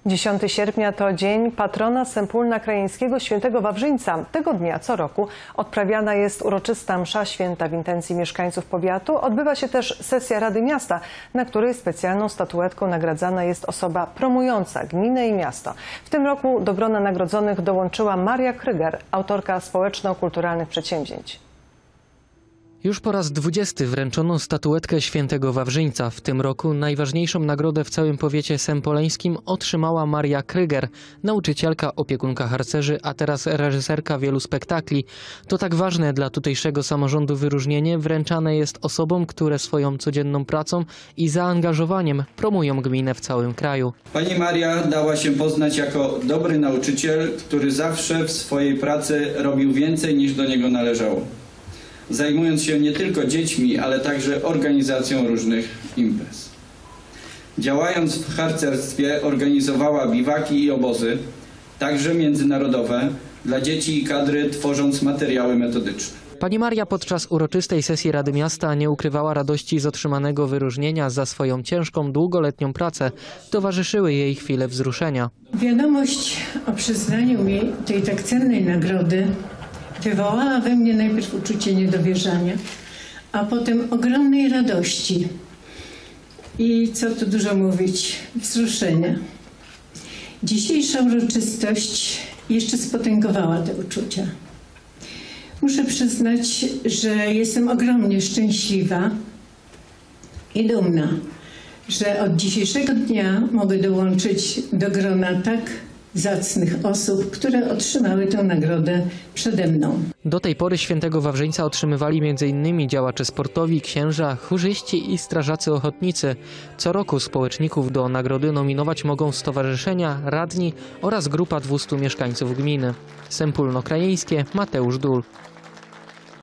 10 sierpnia to dzień patrona Sępólna Krajeńskiego Świętego Wawrzyńca. Tego dnia co roku odprawiana jest uroczysta msza święta w intencji mieszkańców powiatu. Odbywa się też sesja Rady Miasta, na której specjalną statuetką nagradzana jest osoba promująca gminę i miasto. W tym roku do grona nagrodzonych dołączyła Maria Kryger, autorka społeczno-kulturalnych przedsięwzięć. Już po raz 20 wręczono statuetkę Świętego Wawrzyńca. W tym roku najważniejszą nagrodę w całym powiecie sępoleńskim otrzymała Maria Kryger, nauczycielka, opiekunka harcerzy, a teraz reżyserka wielu spektakli. To tak ważne dla tutejszego samorządu wyróżnienie wręczane jest osobom, które swoją codzienną pracą i zaangażowaniem promują gminę w całym kraju. Pani Maria dała się poznać jako dobry nauczyciel, który zawsze w swojej pracy robił więcej niż do niego należało, zajmując się nie tylko dziećmi, ale także organizacją różnych imprez. Działając w harcerstwie organizowała biwaki i obozy, także międzynarodowe, dla dzieci i kadry, tworząc materiały metodyczne. Pani Maria podczas uroczystej sesji Rady Miasta nie ukrywała radości z otrzymanego wyróżnienia za swoją ciężką, długoletnią pracę. Towarzyszyły jej chwile wzruszenia. Wiadomość o przyznaniu mi tej tak cennej nagrody wywołała we mnie najpierw uczucie niedowierzania, a potem ogromnej radości i, co tu dużo mówić, wzruszenia. Dzisiejsza uroczystość jeszcze spotęgowała te uczucia. Muszę przyznać, że jestem ogromnie szczęśliwa i dumna, że od dzisiejszego dnia mogę dołączyć do grona tak zacnych osób, które otrzymały tę nagrodę przede mną. Do tej pory Świętego Wawrzyńca otrzymywali m.in. działacze sportowi, księża, chórzyści i strażacy ochotnicy. Co roku społeczników do nagrody nominować mogą stowarzyszenia, radni oraz grupa 200 mieszkańców gminy. Sępólno Krajeńskie, Mateusz Dul.